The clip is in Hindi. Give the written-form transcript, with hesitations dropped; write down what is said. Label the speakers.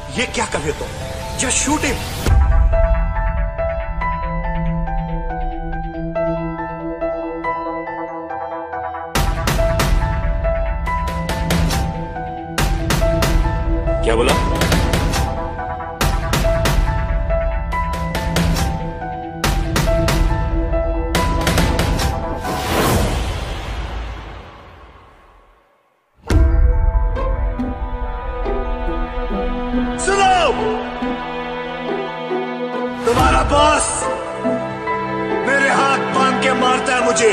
Speaker 1: ये क्या कर रहे हो तुम? Just shoot him. क्या बोला? सुनो, तुम्हारा बॉस मेरे हाथ बांध के मारता है मुझे।